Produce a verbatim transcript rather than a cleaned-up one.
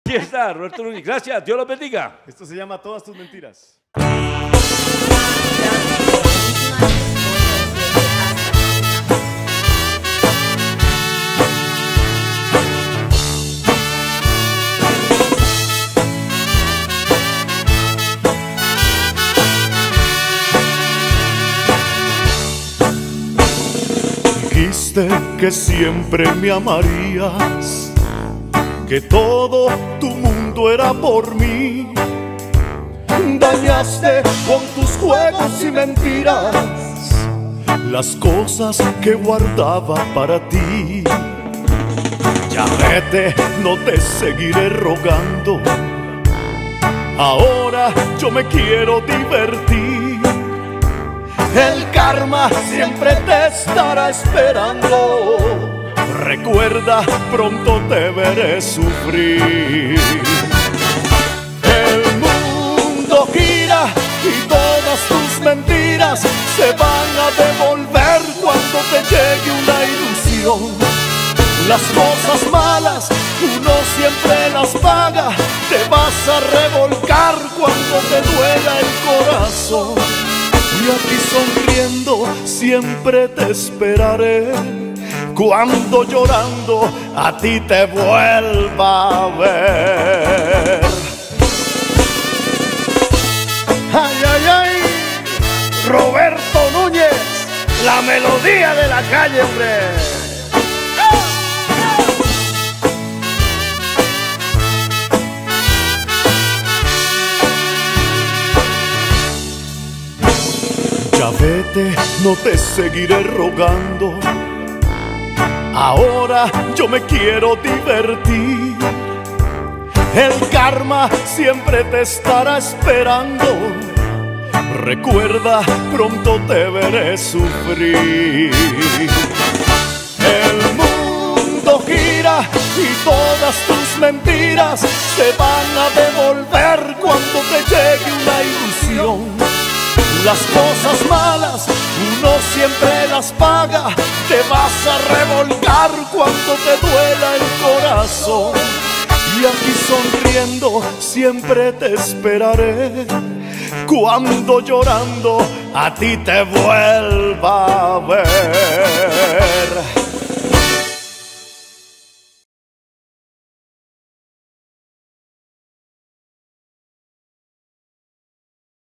Aquí está, Roberto Núñez. Gracias, Dios los bendiga. Esto se llama Todas tus mentiras. Dijiste que siempre me amarías, que todo tu mundo era por mí. Dañaste con tus juegos y mentiras las cosas que guardaba para ti. Ya vete, no te seguiré rogando. Ahora yo me quiero divertir. El karma siempre te estará esperando. Recuerda, pronto te veré sufrir. El mundo gira y todas tus mentiras se van a devolver cuando te llegue una ilusión. Las cosas malas uno siempre las paga. Te vas a revolcar cuando te duela el corazón. Y aquí sonriendo siempre te esperaré, cuando llorando a ti te vuelva a ver. Ay, ay, ay, Roberto Núñez, la melodía de la calle, hombre. Ya vete, no te seguiré rogando. Ahora yo me quiero divertir. El karma siempre te estará esperando. Recuerda, pronto te veré sufrir. El mundo gira y todas tus mentiras se van a devolver cuando te llegue una ilusión. Las cosas malas uno siempre las paga. Te vas a revolcar cuando te duela el corazón. Y aquí sonriendo siempre te esperaré, cuando llorando a ti te vuelva a ver.